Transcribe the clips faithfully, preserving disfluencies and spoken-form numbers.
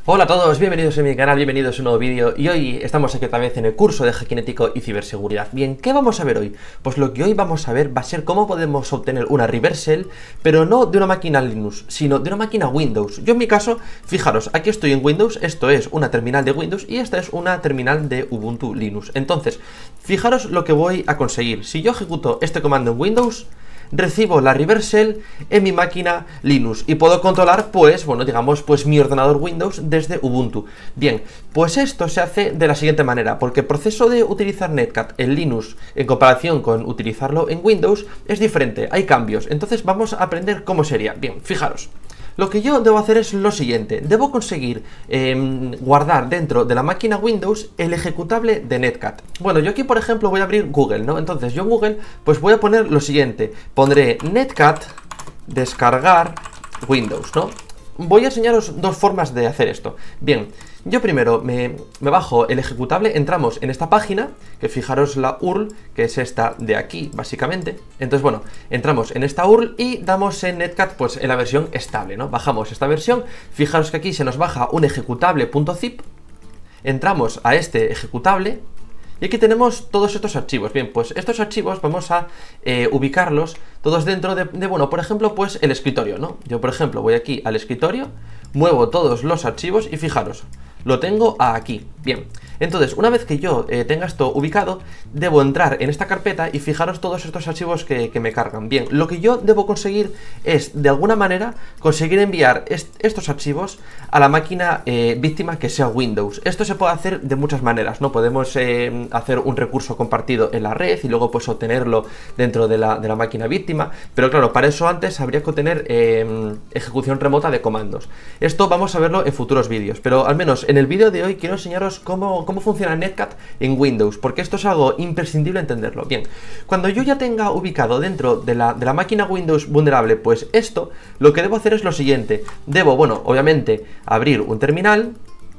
Hola a todos, bienvenidos a mi canal, bienvenidos a un nuevo vídeo y hoy estamos aquí otra vez en el curso de Hackinético y ciberseguridad. Bien, ¿qué vamos a ver hoy? Pues lo que hoy vamos a ver va a ser cómo podemos obtener una reversal, pero no de una máquina Linux, sino de una máquina Windows. Yo en mi caso, fijaros, aquí estoy en Windows, esto es una terminal de Windows y esta es una terminal de Ubuntu Linux. Entonces, fijaros lo que voy a conseguir. Si yo ejecuto este comando en Windows, recibo la reversal en mi máquina Linux y puedo controlar, pues, bueno, digamos, pues mi ordenador Windows desde Ubuntu. Bien, pues esto se hace de la siguiente manera, porque el proceso de utilizar Netcat en Linux en comparación con utilizarlo en Windows es diferente, hay cambios. Entonces vamos a aprender cómo sería. Bien, fijaros. Lo que yo debo hacer es lo siguiente, debo conseguir eh, guardar dentro de la máquina Windows el ejecutable de Netcat. Bueno, yo aquí por ejemplo voy a abrir Google, ¿no? Entonces yo en Google pues voy a poner lo siguiente, pondré Netcat descargar Windows, ¿no? Voy a enseñaros dos formas de hacer esto. Bien, yo primero me, me bajo el ejecutable, entramos en esta página, que fijaros la U R L, que es esta de aquí, básicamente. Entonces, bueno, entramos en esta U R L y damos en Netcat, pues en la versión estable, ¿no? Bajamos esta versión, fijaros que aquí se nos baja un ejecutable.zip, entramos a este ejecutable, y aquí tenemos todos estos archivos. Bien, pues estos archivos vamos a eh, ubicarlos todos dentro de, de, bueno, por ejemplo, pues el escritorio, ¿no? Yo, por ejemplo, voy aquí al escritorio, muevo todos los archivos y fijaros, lo tengo aquí. Bien, entonces, una vez que yo eh, tenga esto ubicado, debo entrar en esta carpeta y fijaros todos estos archivos que, que me cargan. Bien, lo que yo debo conseguir es, de alguna manera, conseguir enviar est estos archivos a la máquina eh, víctima que sea Windows. Esto se puede hacer de muchas maneras, ¿no? Podemos eh, hacer un recurso compartido en la red y luego pues obtenerlo dentro de la, de la máquina víctima, pero claro, para eso antes habría que obtener eh, ejecución remota de comandos. Esto vamos a verlo en futuros vídeos, pero al menos en el vídeo de hoy quiero enseñaros cómo, cómo funciona Netcat en Windows, porque esto es algo imprescindible entenderlo. Bien, cuando yo ya tenga ubicado dentro de la, de la máquina Windows vulnerable, pues esto, lo que debo hacer es lo siguiente. Debo, bueno, obviamente, abrir un terminal,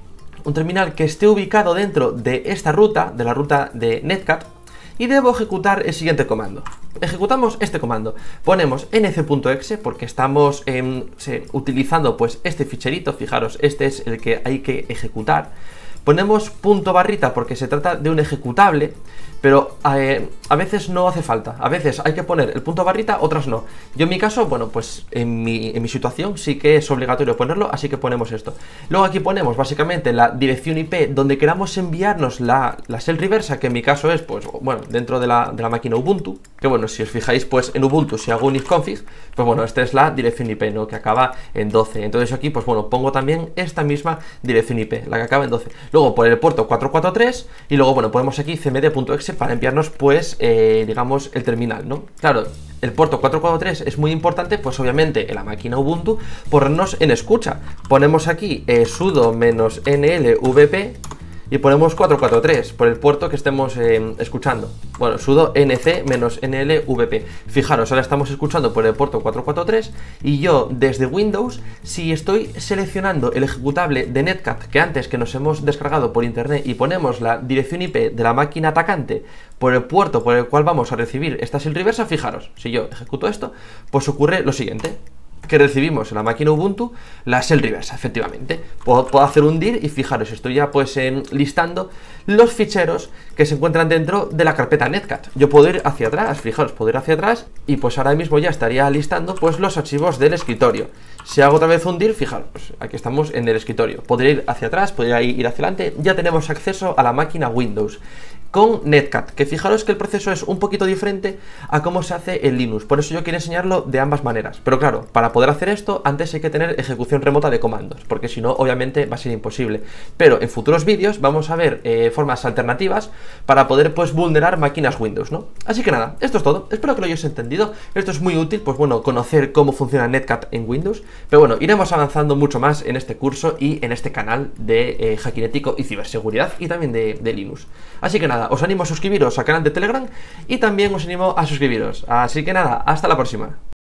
un terminal que esté ubicado dentro de esta ruta, de la ruta de Netcat, y debo ejecutar el siguiente comando. Ejecutamos este comando, ponemos nc.exe porque estamos eh, sí, utilizando pues este ficherito, fijaros, este es el que hay que ejecutar. Ponemos punto barrita porque se trata de un ejecutable, pero eh, a veces no hace falta, a veces hay que poner el punto barrita, otras no. Yo en mi caso, bueno, pues en mi, en mi situación sí que es obligatorio ponerlo, así que ponemos esto. Luego aquí ponemos básicamente la dirección I P donde queramos enviarnos la, la shell reversa, que en mi caso es, pues, bueno, dentro de la, de la máquina Ubuntu, que bueno, si os fijáis, pues en Ubuntu, si hago un ifconfig, pues bueno, esta es la dirección I P, ¿no? Que acaba en doce. Entonces aquí, pues bueno, pongo también esta misma dirección I P, la que acaba en doce. Luego por el puerto cuatrocientos cuarenta y tres y luego, bueno, ponemos aquí cmd.exe para enviarnos, pues, eh, digamos, el terminal, ¿no? Claro, el puerto cuatrocientos cuarenta y tres es muy importante, pues obviamente en la máquina Ubuntu, ponernos en escucha. Ponemos aquí eh, sudo menos nlvp y ponemos cuatrocientos cuarenta y tres por el puerto que estemos eh, escuchando. Bueno, sudo nc menos nlvp. Fijaros, ahora estamos escuchando por el puerto cuatrocientos cuarenta y tres y yo desde Windows, si estoy seleccionando el ejecutable de Netcat que antes que nos hemos descargado por internet y ponemos la dirección I P de la máquina atacante por el puerto por el cual vamos a recibir esta shell reversa, fijaros, si yo ejecuto esto, pues ocurre lo siguiente, que recibimos en la máquina Ubuntu la shell reversa, efectivamente. Puedo, puedo hacer un dir y fijaros, estoy ya pues eh, listando los ficheros que se encuentran dentro de la carpeta Netcat. Yo puedo ir hacia atrás, fijaros, puedo ir hacia atrás y pues ahora mismo ya estaría listando pues los archivos del escritorio. Si hago otra vez un dir, fijaros, pues aquí estamos en el escritorio. Podría ir hacia atrás, podría ir hacia adelante, ya tenemos acceso a la máquina Windows con Netcat, que fijaros que el proceso es un poquito diferente a cómo se hace en Linux, por eso yo quiero enseñarlo de ambas maneras, pero claro, para poder hacer esto, antes hay que tener ejecución remota de comandos, porque si no, obviamente va a ser imposible, pero en futuros vídeos vamos a ver eh, formas alternativas para poder, pues, vulnerar máquinas Windows, ¿no? Así que nada, esto es todo, espero que lo hayáis entendido, esto es muy útil, pues bueno, conocer cómo funciona Netcat en Windows, pero bueno, iremos avanzando mucho más en este curso y en este canal de eh, Hackinético y ciberseguridad y también de, de Linux. Así que nada, os animo a suscribiros al canal de Telegram y también os animo a suscribiros. Así que nada, hasta la próxima.